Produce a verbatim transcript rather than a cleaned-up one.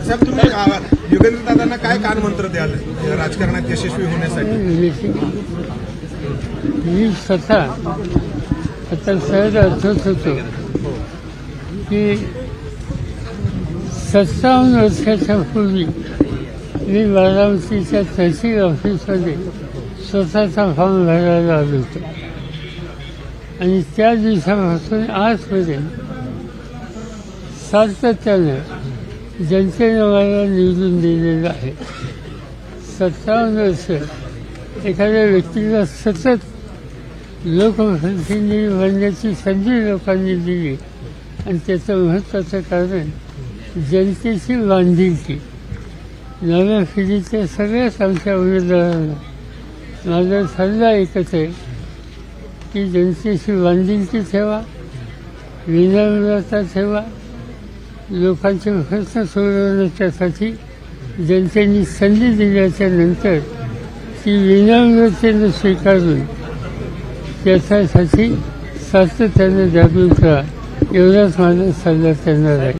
साहेब तुम्ही योगेंद्र दादांना काय कानमंत्र द्याल राजकारणात यशस्वी होण्यासाठी? मी स्वतः आता सहज अर्थच होतो की सत्तावन्न वर्षाच्या पूर्वी मी बारामतीच्या तहसील ऑफिसमध्ये स्वतःचा फॉर्म भरायला आलो होतो आणि त्या दिवसापासून आजपर्यंत सातत्यानं जनतेने मला निवडून दिलेलं आहे. सत्तावन्न वर्ष एखाद्या व्यक्तीला सतत लोकप्रतिनिधी बनण्याची संधी लोकांनी दिली आणि त्याचं महत्त्वाचं कारण जनतेची बांधिलकी. नव्या पिढीच्या सगळ्याच आमच्या उमेदवारांना माझा सल्ला एकच आहे की जनतेची बांधिलकी ठेवा, विनम्रता ठेवा, लोकांचे प्रश्न सोडवण्याच्यासाठी जनतेने संधी दिल्याच्या नंतर ती विनम्रतेने स्वीकारून त्याच्यासाठी सातत्याने जागरूक करा, एवढाच माझा सल्ला त्यांना आहे.